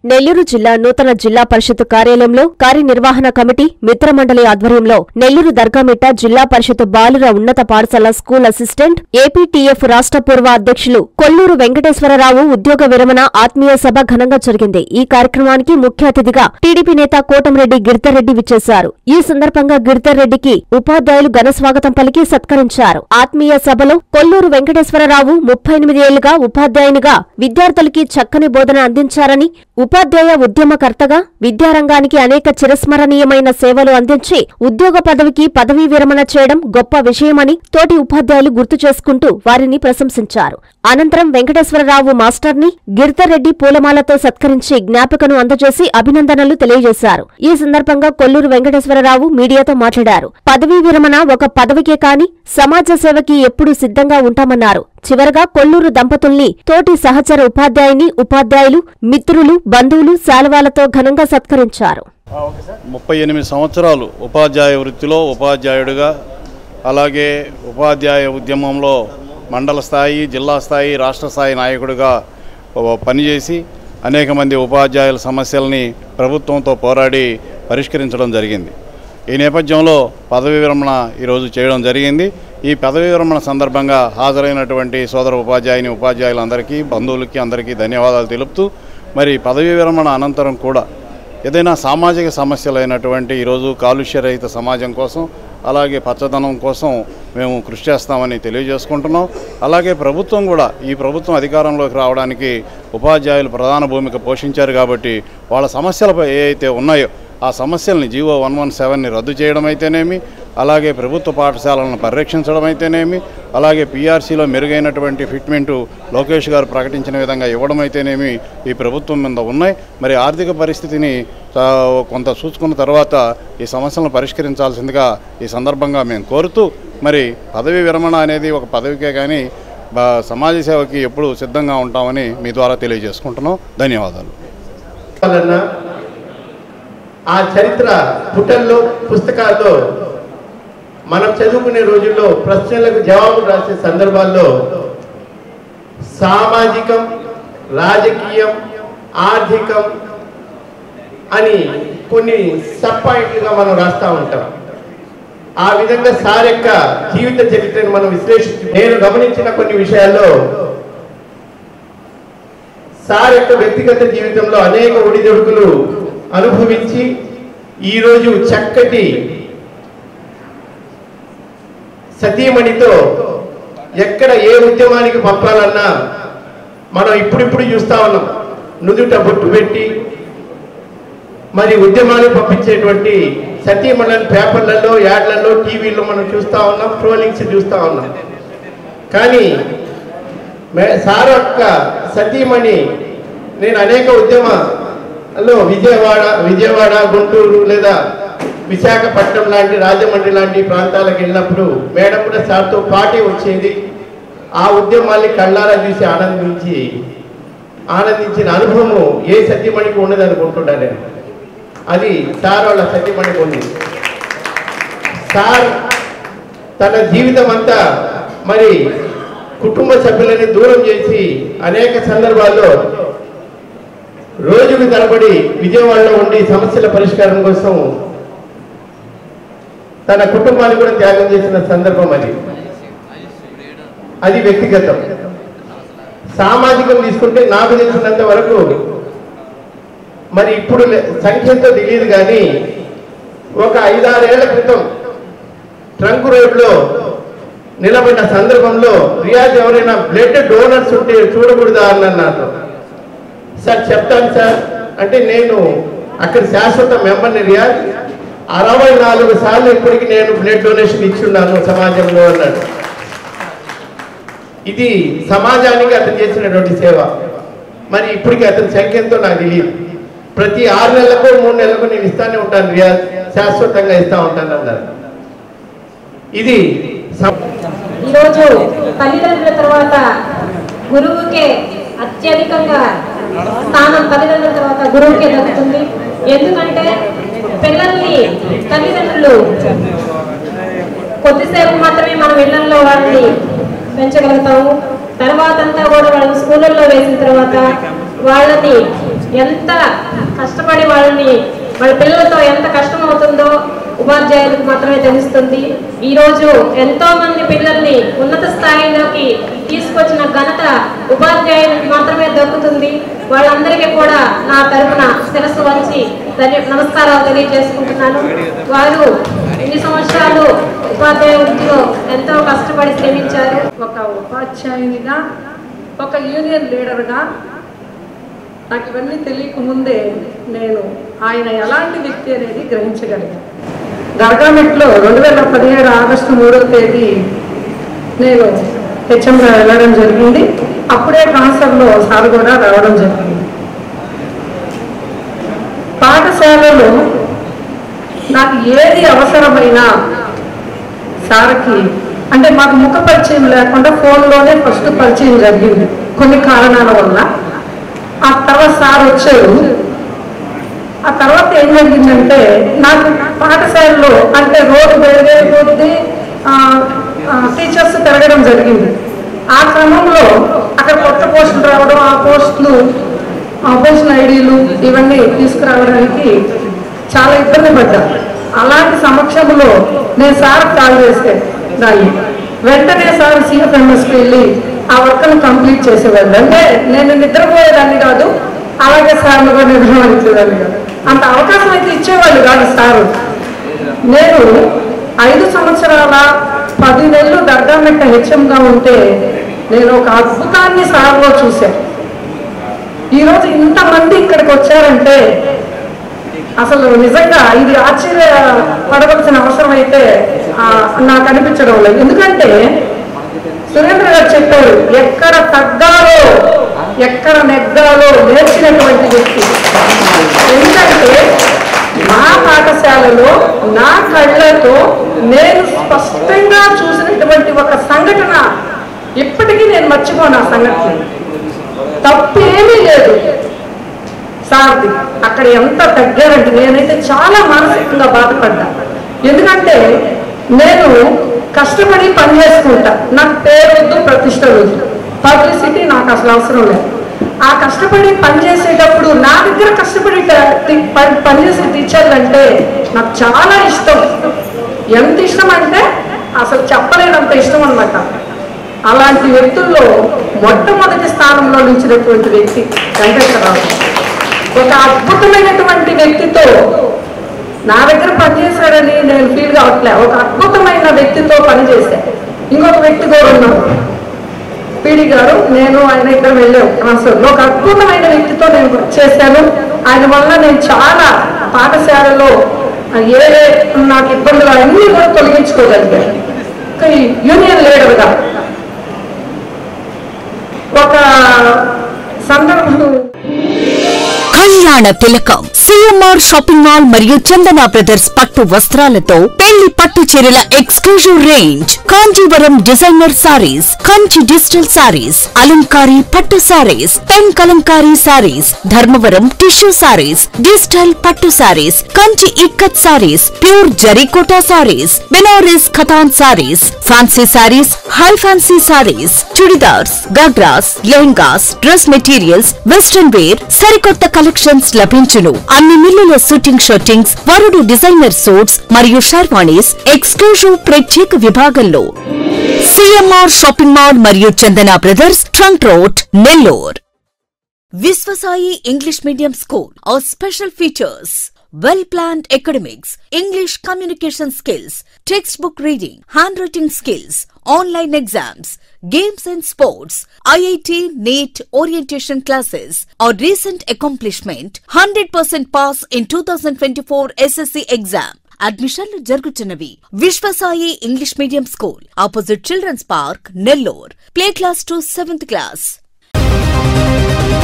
నెల్లూరు జిల్లా నూతన జిల్లా పరిషత్ కార్యాలయంలో కార్యనిర్వహణ కమిటీ మిత్రమండలి ఆధ్వర్యంలో నెల్లూరు దర్గామిట్ట జిల్లా పరిషత్ బాలుర ఉన్నత పాఠశాల స్కూల్ అసిస్టెంట్ ఏపీటీఎఫ్ రాష్ట్ర పూర్వ అధ్యక్షులు కొల్లూరు వెంకటేశ్వరరావు ఉద్యోగ విరమణ ఆత్మీయ సభ ఘనంగా జరిగింది। ఈ కార్యక్రమానికి ముఖ్య అతిథిగా టీడీపీ నేత కోటంరెడ్డి గిరిధర్రెడ్డి విచ్చేశారు। ఈ సందర్భంగా గిరిధర్రెడ్డికి ఉపాధ్యాయులు ఘన స్వాగతం పలికి సత్కరించారు। ఆత్మీయ సభలో కొల్లూరు వెంకటేశ్వరరావు 38 ఏళ్లుగా ఉపాధ్యాయునిగా విద్యార్థులకి చక్కని బోధన అందించారని, ఉపాధ్యాయ ఉద్యమకర్తగా విద్యారంగానికి అనేక చిరస్మరణీయమైన సేవలు అందించి ఉద్యోగ పదవికి పదవీ విరమణ చేయడం గొప్ప విషయమని తోటి ఉపాధ్యాయులు గుర్తు చేసుకుంటూ వారిని ప్రశంసించారు। అనంతరం వెంకటేశ్వరరావు మాస్టర్ని గిరిధర్రెడ్డి పూలమాలతో సత్కరించి జ్ఞాపికను అందజేసి అభినందనలు తెలియజేశారు। ఈ సందర్భంగా కొల్లూరు వెంకటేశ్వరరావు మీడియాతో మాట్లాడారు। పదవీ విరమణ ఒక పదవికే కాని సమాజ సేవకి ఎప్పుడూ సిద్ధంగా ఉంటామన్నారు। చివరగా కొల్లూరు దంపతుల్ని తోటి సహచర ఉపాధ్యాయుని, ఉపాధ్యాయులు, మిత్రులు, బంధువులు శాలువాలతో ఘనంగా సత్కరించారు। 38 సంవత్సరాలు ఉపాధ్యాయ వృత్తిలో ఉపాధ్యాయుడిగా, అలాగే ఉపాధ్యాయ ఉద్యమంలో మండల స్థాయి, జిల్లా స్థాయి, రాష్ట్ర స్థాయి నాయకుడిగా పనిచేసి అనేక మంది ఉపాధ్యాయుల సమస్యల్ని ప్రభుత్వంతో పోరాడి పరిష్కరించడం జరిగింది। ఈ నేపథ్యంలో పదవీ విరమణ ఈరోజు చేయడం జరిగింది। ఈ పదవీ విరమణ సందర్భంగా హాజరైనటువంటి సోదర ఉపాధ్యాయుని, ఉపాధ్యాయులందరికీ, బంధువులకి అందరికీ ధన్యవాదాలు తెలుపుతూ, మరి పదవీ విరమణ అనంతరం కూడా ఏదైనా సామాజిక సమస్యలైనటువంటి ఈరోజు కాలుష్యరహిత సమాజం కోసం, అలాగే పచ్చదనం కోసం మేము కృషి చేస్తామని తెలియజేసుకుంటున్నాం। అలాగే ప్రభుత్వం కూడా, ఈ ప్రభుత్వం అధికారంలోకి రావడానికి ఉపాధ్యాయులు ప్రధాన భూమిక పోషించారు కాబట్టి వాళ్ళ సమస్యలపై ఏవైతే ఉన్నాయో ఆ సమస్యల్ని జీవో 117ని రద్దు చేయడం అయితేనేమి, అలాగే ప్రభుత్వ పాఠశాలను పరిరక్షించడం అయితేనేమి, అలాగే పీఆర్సీలో మెరుగైనటువంటి ఫిట్మెంటు లోకేష్ గారు ప్రకటించిన విధంగా ఇవ్వడం అయితేనేమి ఈ ప్రభుత్వం మీద ఉన్నాయి। మరి ఆర్థిక పరిస్థితిని కొంత చూసుకున్న తర్వాత ఈ సమస్యలను పరిష్కరించాల్సిందిగా ఈ సందర్భంగా మేము కోరుతూ, మరి పదవీ విరమణ అనేది ఒక పదవికే కానీ సమాజ సేవకి ఎప్పుడు సిద్ధంగా ఉంటామని మీ ద్వారా తెలియజేసుకుంటున్నాం। ధన్యవాదాలు। ఆ చరిత్ర పుటల్లో, పుస్తకాల్లో మనం చదువుకునే రోజుల్లో ప్రశ్నలకు జవాబు రాసే సందర్భాల్లో సామాజికం, రాజకీయం, ఆర్థికం అని కొన్ని సబ్ పాయింట్లుగా మనం రాస్తూ ఉంటాం। ఆ విధంగా సార్ యొక్క జీవిత చరిత్రను మనం విశ్లేషించి నేను గమనించిన కొన్ని విషయాల్లో సార్ యొక్క వ్యక్తిగత జీవితంలో అనేక ఒడిదొడుకులు అనుభవించి ఈరోజు చక్కటి సతీమణితో ఎక్కడ ఏ ఉద్యమానికి పంపాలన్నా మనం ఇప్పుడిప్పుడు చూస్తూ ఉన్నాం, నుదుట బొట్టు పెట్టి మరి ఉద్యమాన్ని పంపించేటువంటి సతీమణులను పేపర్లలో, యాడ్లలో, టీవీలో మనం చూస్తూ ఉన్నాం, ట్రోలింగ్స్ చూస్తూ ఉన్నాం। కానీ సార్ యొక్క సతీమణి నేను అనేక ఉద్యమాల్లో విజయవాడ, గుంటూరు లేదా విశాఖపట్నం లాంటి, రాజమండ్రి లాంటి ప్రాంతాలకు వెళ్ళినప్పుడు మేడం కూడా సార్తో పాటే వచ్చేది। ఆ ఉద్యమాన్ని కళ్ళారా చూసి ఆనందించిన అనుభవము ఏ సతీమణికి ఉండదు అనుకుంటున్నా నేను। అది సార్ వాళ్ళ సతీమణికి ఉంది। సార్ తన జీవితం అంతా మరి కుటుంబ సభ్యులని దూరం చేసి అనేక సందర్భాల్లో రోజుకు తరబడి విజయవాడలో ఉండి సమస్యల పరిష్కారం కోసం తన కుటుంబాన్ని కూడా త్యాగం చేసిన సందర్భం అది వ్యక్తిగతం। సామాజికం తీసుకుంటే నాకు తెలిసినంత వరకు మరి ఇప్పుడు సంఖ్యతో తెలియదు కానీ ఒక 5-6 ఏళ్ల క్రితం ట్రంక్ రోడ్లో నిలబడిన సందర్భంలో రియాజ్ ఎవరైనా బ్లడ్ డోనర్స్ ఉంటే చూడకూడదా అన్నారు। సార్ చెప్తాను సార్ అంటే, నేను అక్కడ శాశ్వత మెంబర్ని రియాజ్, 64 సార్లు ఇప్పటికి నేను బ్లడ్ డొనేషన్ ఇచ్చున్నాను సమాజంలో అన్నాడు। ఇది సమాజానికి అతను చేసినటువంటి సేవ। మరి ఇప్పటికి అతని సంఖ్య ఎంతో నాకు తెలియదు। ప్రతి 6 నెలలకు 3 నెలలకు నేను ఇస్తానే ఉంటాను రియాజ్, శాశ్వతంగా ఇస్తా ఉంటాను అన్నారు। ఇది ఈరోజు తల్లిదండ్రుల తర్వాత గురువుకే అత్యధికంగా స్థానం, తల్లిదండ్రుల తర్వాత గురువుకే దక్కుతుంది। ఎందుకంటే పిల్లల్ని తల్లిదండ్రులు కొద్దిసేపు మాత్రమే మనం ఇళ్లలో వాళ్ళని పెంచగలుగుతాము। తర్వాత అంతా కూడా వాళ్ళని స్కూళ్ళల్లో వేసిన తర్వాత వాళ్ళని ఎంత కష్టపడి వాళ్ళ పిల్లలతో ఎంత కష్టం అవుతుందో ఉపాధ్యాయులకు మాత్రమే తెలుస్తుంది. ఈరోజు ఎంతో మంది పిల్లల్ని ఉన్నత స్థాయిలోకి తీసుకొచ్చిన ఘనత ఉపాధ్యాయులకు మాత్రమే దక్కుతుంది. వాళ్ళందరికీ కూడా నా తరఫున శిరస్సు వంచి నమస్కారాలు తెలియజేసుకుంటున్నాను. వారు ఇన్ని సంవత్సరాలు ఉపాధ్యాయ వృత్తిలో ఎంతో కష్టపడి శ్రమించారు. ఒక ఉపాధ్యాయునిగా, ఒక యూనియన్ లీడర్గా నాకు ఇవన్నీ తెలియకముందే నేను ఆయన ఎలాంటి వ్యక్తి అనేది గ్రహించగలిగాను. దర్గామిట్లో 2017 ఆగస్టు 3వ తేదీ నేను హెచ్ఎంగా వెళ్ళడం జరిగింది. అప్పుడే ట్రాన్స్ఫర్లో సార్ కూడా రావడం జరిగింది. పాఠశాలలో నాకు ఏది అవసరమైనా సార్కి అంటే మాకు ముఖ పరిచయం లేకుండా ఫోన్లోనే ఫస్ట్ పరిచయం జరిగింది కొన్ని కారణాల వల్ల. ఆ తర్వాత సార్ వచ్చారు. ఆ తర్వాత ఏం జరిగిందంటే నాకు పాఠశాలలో అంటే రోజు పెరిగే కొద్దీ టీచర్స్ పెరగడం జరిగింది. ఆ క్రమంలో అక్కడ కొత్త పోస్టులు రావడం, ఆ పోస్టులు పోస్టుల ఐడీలు ఇవన్నీ తీసుకురావడానికి చాలా ఇబ్బంది పడ్డాను. అలాంటి సమక్షంలో నేను సార్ కాల్ చేస్తే దాన్ని వెంటనే సార్ సిఎఫ్ఎంఎస్కి వెళ్ళి ఆ వర్క్ను కంప్లీట్ చేసేవాళ్ళు. అంటే నేను నిద్రపోయేదాన్ని కాదు, అలాగే సార్లు కూడా నిర్వహించేదాన్ని కాదు. అంత అవకాశం అయితే ఇచ్చేవాళ్ళు కాదు సారు. నేను 5 సంవత్సరాల 10 నెలలు దర్గామిట్ట హెచ్ఎంగా ఉంటే నేను ఒక అద్భుతాన్ని సార్లో చూశాను. ఈరోజు ఇంతమంది ఇక్కడికి వచ్చారంటే అసలు నిజంగా ఇది ఆశ్చర్యపడవలసిన అవసరం అయితే నాకు అనిపించడం లేదు. ఎందుకంటే సురేంద్ర గారు చెప్పారు, ఎక్కడ తగ్గాలో ఎక్కడ నెగ్గాలో నేర్చినటువంటి వ్యక్తి. ఎందుకంటే మా పాఠశాలలో నా కళ్ళతో నేను స్పష్టంగా చూసినటువంటి ఒక సంఘటన ఇప్పటికీ నేను మర్చిపోను. ఆ సంఘటన తప్పేమీ లేదు సార్ది. అక్కడ ఎంత తగ్గారంటే నేనైతే చాలా మానసికంగా బాధపడ్డా. ఎందుకంటే నేను కష్టపడి పని చేసుకుంటా, నాకు పేరు వద్దు, ప్రతిష్ట వద్దు, పబ్లిసిటీ నాకు అసలు అవసరం లేదు. ఆ కష్టపడి పనిచేసేటప్పుడు నా దగ్గర కష్టపడి పనిచేసే టీచర్లు అంటే నాకు చాలా ఇష్టం. ఎంత ఇష్టం అంటే అసలు చెప్పలేనంత ఇష్టం అనమాట. అలాంటి వ్యక్తుల్లో మొట్టమొదటి స్థానంలో నిలిచినటువంటి వ్యక్తి వెంకటేశ్వరరావు. ఒక అద్భుతమైనటువంటి వ్యక్తితో నా దగ్గర పనిచేశాడని నేను ఫీల్ కావట్లే. ఒక అద్భుతమైన వ్యక్తితో పనిచేశా. ఇంకొక వ్యక్తి కూడా ఉన్నాడు, పీడి గారు, నేను ఆయన ఇద్దరు వెళ్ళాము ట్రాన్స్ఫర్లో. ఒక అద్భుతమైన వ్యక్తితో నేను చేశాను. ఆయన వల్ల నేను చాలా పాఠశాలలో ఏ నాకు ఇబ్బందులు అన్నీ కూడా తొలగించుకోగలిగాను. యూనియన్ లీడర్గా ఒక సందర్భం కళ్యాణ తిలకం సిఎంఆర్ షాపింగ్ మాల్ మరియు చందన బ్రదర్స్ పట్టు వస్త్రాలతో పెళ్లి పట్టు చీరల exclusive range, Kanjeevaram designer saris, Kanchi digital saris, అలంకారీ పట్టు saris, pen Kalamkari saris, Dharmavaram tissue saris, digital పట్టు సారీస్, కంచి ఇక్కత్ సారీస్, ప్యూర్ జరీకోటా సారీస్, బెనారస్ ఖతాన్ saris, fancy saris, high fancy saris, chudidars, ghagras, lehengas, dress materials, western wear, సరికొత్త కలెక్షన్స్ లభించును. అన్ని మిల్లుల షూటింగ్ షర్టింగ్స్, వరుడు డిజైనర్ సూట్స్ మరియు షర్వాణీస్ ఎక్స్క్లూజివ్ ప్రత్యేక విభాగంలో. సిఎంఆర్ షాపింగ్ మాల్ మరియు Chandana brothers, trunk road, Nellore. Viswasai English medium school. Our special features: well-planned academics, English communication skills, textbook reading, handwriting skills, online exams, games and sports, IIT, NEET orientation classes. Our recent accomplishment: 100% pass in 2024 SSC exam. అడ్మిషన్లు జరుగుతున్నవి. Vishwasai English medium school, opposite children's park, Nellore. Play class to 7th class.